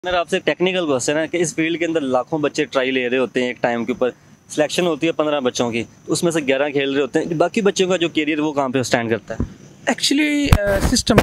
मेरा आपसे technical question है कि इस फील्ड के अंदर लाखों बच्चे ट्राई ले रहे होते हैं एक टाइम के ऊपर, सिलेक्शन होती है 15 बच्चों की, उसमें से 11 खेल रहे होते हैं, बाकी बच्चों का जो करियर वो कहाँ पे स्टैंड करता है? एक्चुअली सिस्टम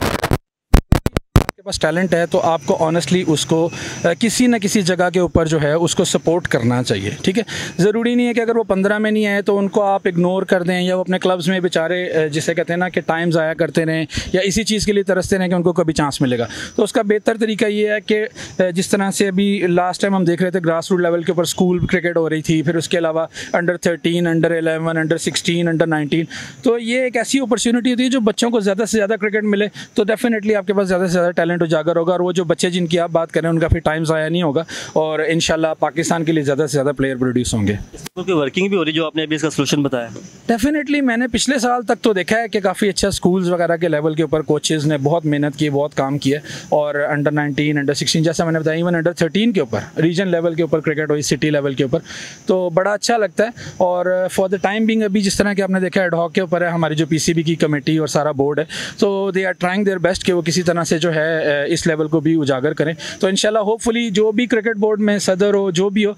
आपके पास टैलेंट है तो आपको ऑनेस्टली उसको किसी न किसी जगह के ऊपर जो है उसको सपोर्ट करना चाहिए। ठीक है, ज़रूरी नहीं है कि अगर वो 15 में नहीं आए तो उनको आप इग्नोर कर दें या वो अपने क्लब्स में बेचारे जिसे कहते हैं ना कि टाइम ज़ाया करते रहें या इसी चीज़ के लिए तरसते रहें कि उनको कभी चांस मिलेगा। तो उसका बेहतर तरीका ये है कि जिस तरह से अभी लास्ट टाइम हम देख रहे थे ग्रास रूट लेवल के ऊपर स्कूल क्रिकेट हो रही थी, फिर उसके अलावा अंडर 13, अंडर 11, अंडर 16, अंडर 19, तो ये एक ऐसी अपॉर्चुनिटी होती है जो बच्चों को ज़्यादा से ज़्यादा क्रिकेट मिले तो डेफिनेटली आपके पास ज़्यादा से ज़्यादा टैलेंट उजागर होगा और वो जो बच्चे जिनकी आप बात करें उनका फिर टाइम ज़ाया नहीं होगा और इंशाल्लाह पाकिस्तान के लिए ज़्यादा से ज़्यादा प्लेयर प्रोड्यूस होंगे। क्योंकि वर्किंग भी हो रही जो आपने अभी इसका सोल्यूशन बताया। डेफिनेटली मैंने पिछले साल तक तो देखा है कि काफ़ी अच्छा स्कूल्स वगैरह के लेवल के ऊपर कोचेज़ ने बहुत मेहनत की, बहुत काम किया और अंडर 19, अंडर 16 जैसा मैंने बताया, इवन अंडर 13 के ऊपर रीजन लेवल के ऊपर क्रिकेट हुई, सिटी लेवल के ऊपर, तो बड़ा अच्छा लगता है। और फॉर द टाइम बिंग अभी जिस तरह के आपने देखा एडहॉक के ऊपर है हमारी जो PCB की कमेटी और सारा बोर्ड है, तो they are trying their best कि वो किसी तरह से जो है इस लेवल को भी उजागर करें। तो इंशाल्लाह होपफुली जो भी क्रिकेट बोर्ड में सदर हो जो भी हो,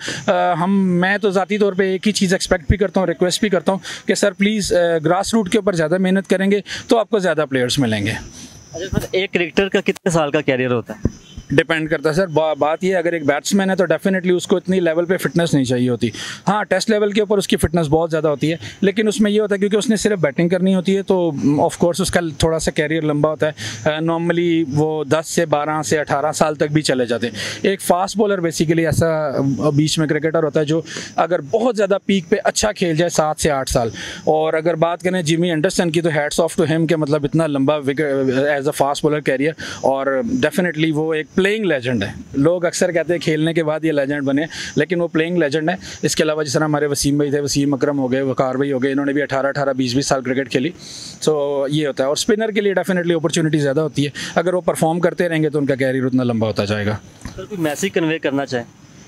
मैं तो ज़ाती तौर पे एक ही चीज़ एक्सपेक्ट भी करता हूँ, रिक्वेस्ट भी करता हूँ कि सर प्लीज़ ग्रास रूट के ऊपर ज़्यादा मेहनत करेंगे तो आपको ज़्यादा प्लेयर्स मिलेंगे। अच्छा सर, एक क्रिकेटर का कितने साल का कैरियर होता है? डिपेंड करता है सर। बात ये अगर एक बैट्समैन है तो डेफिनेटली उसको इतनी लेवल पे फिटनेस नहीं चाहिए होती। हाँ, टेस्ट लेवल के ऊपर उसकी फिटनेस बहुत ज़्यादा होती है, लेकिन उसमें ये होता है क्योंकि उसने सिर्फ बैटिंग करनी होती है तो ऑफ कोर्स उसका थोड़ा सा कैरियर लंबा होता है। नॉर्मली वो 10 से 12 से 18 साल तक भी चले जाते हैं। एक फास्ट बॉलर बेसिकली ऐसा बीच में क्रिकेटर होता है जो अगर बहुत ज़्यादा पीक पे अच्छा खेल जाए 7 से 8 साल। और अगर बात करें जिमी एंडरसन की तो हैट्स ऑफ टू हिम के मतलब इतना लंबा as a fast bowler career, और डेफिनेटली वो एक प्लेइंग लेजेंड है। लोग अक्सर कहते हैं खेलने के बाद ये लेजेंड बने, लेकिन वो प्लेइंग लेजेंड है। इसके अलावा जिस तरह हमारे वसीम भाई थे, वसीम अकरम हो गए, वकार भाई हो गए, इन्होंने भी 18-18, 20-20 साल क्रिकेट खेली। तो ये होता है। और स्पिनर के लिए डेफिनेटली अपॉर्चुनिटी ज़्यादा होती है, अगर वो परफॉर्म करते रहेंगे तो उनका कैरियर उतना लंबा होता जाएगा। सर कोई मैसेज कन्वे करना चाहें?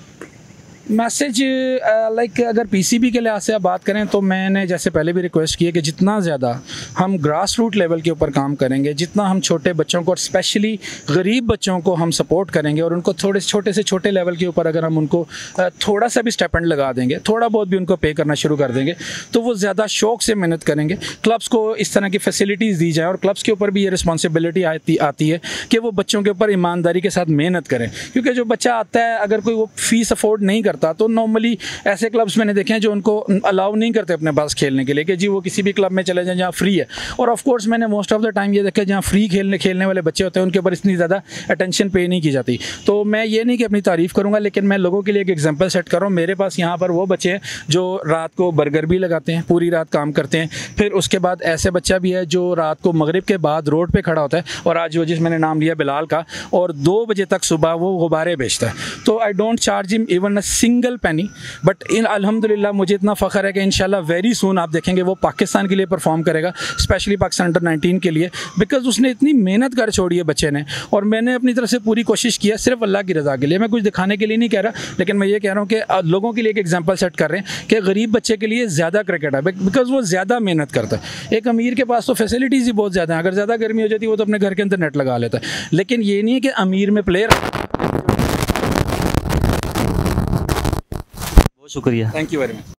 मैसेज लाइक अगर PCB के लिहाज से आप बात करें तो मैंने जैसे पहले भी रिक्वेस्ट की है कि जितना ज़्यादा हम ग्रास रूट लेवल के ऊपर काम करेंगे, जितना हम छोटे बच्चों को और स्पेशली गरीब बच्चों को हम सपोर्ट करेंगे और उनको थोड़े छोटे से छोटे लेवल के ऊपर अगर हम उनको थोड़ा सा भी स्टेपेंड लगा देंगे, थोड़ा बहुत भी उनको पे करना शुरू कर देंगे तो वो ज़्यादा शौक से मेहनत करेंगे। क्लब्स को इस तरह की फैसिलिटीज़ दी जाए और क्लब्स के ऊपर भी ये रिस्पॉन्सिबिलिटी आती है कि वो बच्चों के ऊपर ईमानदारी के साथ मेहनत करें, क्योंकि जो बच्चा आता है अगर कोई वो फीस अफोर्ड नहीं करता तो नॉर्मली ऐसे क्लब्स मैंने देखे हैं जो उनको अलाउ नहीं करते अपने पास खेलने के लिए कि जी वो किसी भी क्लब में चले जाएं जहाँ फ्री है। और ऑफ कोर्स मैंने मोस्ट ऑफ द टाइम ये देखा जहाँ फ्री खेलने वाले बच्चे होते हैं उनके ऊपर इतनी ज़्यादा अटेंशन पे नहीं की जाती। तो मैं ये नहीं कि अपनी तारीफ़ करूँगा, लेकिन मैं लोगों के लिए एक एग्जाम्पल सेट कर रहा हूँ। मेरे पास यहाँ पर वो बच्चे हैं जो रात को बर्गर भी लगाते हैं, पूरी रात काम करते हैं। फिर उसके बाद ऐसे बच्चा भी है जो रात को मगरिब के बाद रोड पर खड़ा होता है और आज वो जिस मैंने नाम लिया बिलाल का, और 2 बजे तक सुबह वो गुब्बारे बेचता है। तो I don't charge him even a single penny, but अल्हम्दुलिल्लाह मुझे इतना फ़ख्र है कि इंशाल्लाह वेरी सून आप देखेंगे वो पाकिस्तान के लिए परफॉर्म करेगा, स्पेशली पाकिस्तान अंडर 19 के लिए, बिकॉज उसने इतनी मेहनत कर छोड़ी है बच्चे ने। और मैंने अपनी तरफ से पूरी कोशिश की है सिर्फ अल्लाह की रज़ा के लिए। मैं कुछ दिखाने के लिए नहीं कह रहा, लेकिन मैं ये कह रहा हूँ कि लोगों के लिए एक एग्जाम्पल सेट कर रहे हैं कि गरीब बच्चे के लिए ज़्यादा क्रिकेट है बिकॉज वो ज़्यादा मेहनत करता है। एक अमीर के पास तो फैसिलिटीज़ ही बहुत ज़्यादा हैं, अगर ज़्यादा गर्मी हो जाती है वो तो अपने घर के अंदर नेट लगा लेता है, लेकिन ये नहीं है कि अमीर में प्लेयर। बहुत शुक्रिया, थैंक यू वेरी मच।